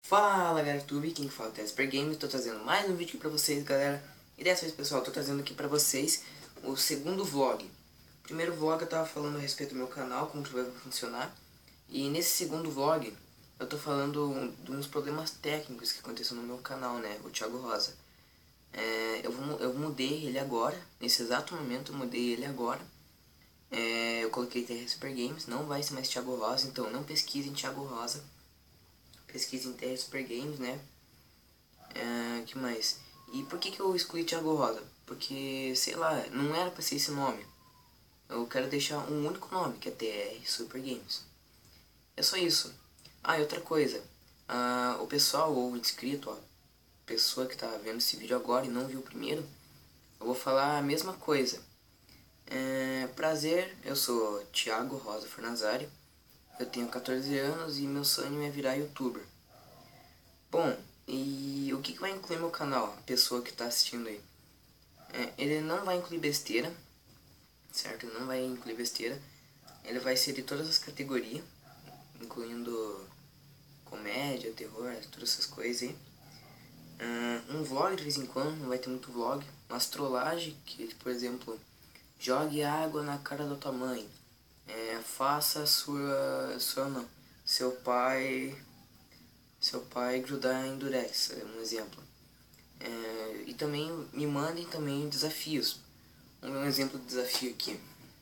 Fala galera do YouTube, quem fala é o Super Game, tô trazendo mais um vídeo aqui pra vocês, galera. E dessa vez, pessoal, tô trazendo aqui pra vocês o segundo vlog. O primeiro vlog eu tava falando a respeito do meu canal, como que vai funcionar. E nesse segundo vlog, eu tô falando de uns problemas técnicos que aconteceram no meu canal, né, o Thiago Rosa. Eu mudei ele agora, nesse exato momento eu mudei ele agora. Eu coloquei TR Super Games, não vai ser mais Thiago Rosa, então não pesquisem Thiago Rosa. Pesquisa em TR Super Games, né? Que mais? E por que eu escolhi Thiago Rosa? Porque, sei lá, não era pra ser esse nome. Eu quero deixar um único nome, que é TR Super Games. É só isso. E outra coisa. O pessoal, ou o inscrito, a pessoa que tá vendo esse vídeo agora e não viu o primeiro, eu vou falar a mesma coisa. Prazer, eu sou Thiago Rosa Fornazário. Eu tenho 14 anos e meu sonho é virar youtuber. Bom, e o que vai incluir meu canal, a pessoa que está assistindo aí? Ele não vai incluir besteira, certo? Ele não vai incluir besteira. Ele vai ser de todas as categorias, incluindo comédia, terror, todas essas coisas aí. Um vlog de vez em quando, não vai ter muito vlog. Uma trollagem, que por exemplo, jogue água na cara da tua mãe. Faça seu pai grudar em durex, é um exemplo. E também me mandem também desafios. Um exemplo de desafio aqui.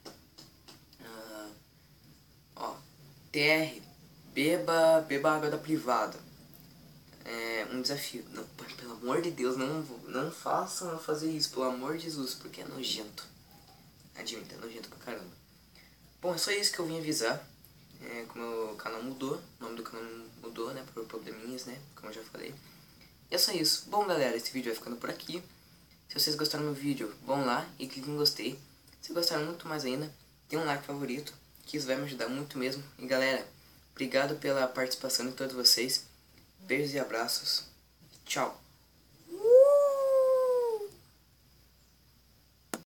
TR, beba água da privada. Um desafio. Não, pelo amor de Deus, não façam eu fazer isso, pelo amor de Jesus, porque é nojento. Admito, é nojento pra caramba. Bom, é só isso que eu vim avisar. Como o canal mudou, o nome do canal mudou, né, por probleminhas, né, como eu já falei. E é só isso. Bom, galera, esse vídeo vai ficando por aqui. Se vocês gostaram do meu vídeo, vão lá e cliquem em gostei. Se gostaram muito mais ainda, tem um like favorito, que isso vai me ajudar muito mesmo. E galera, obrigado pela participação de todos vocês. Beijos e abraços. Tchau.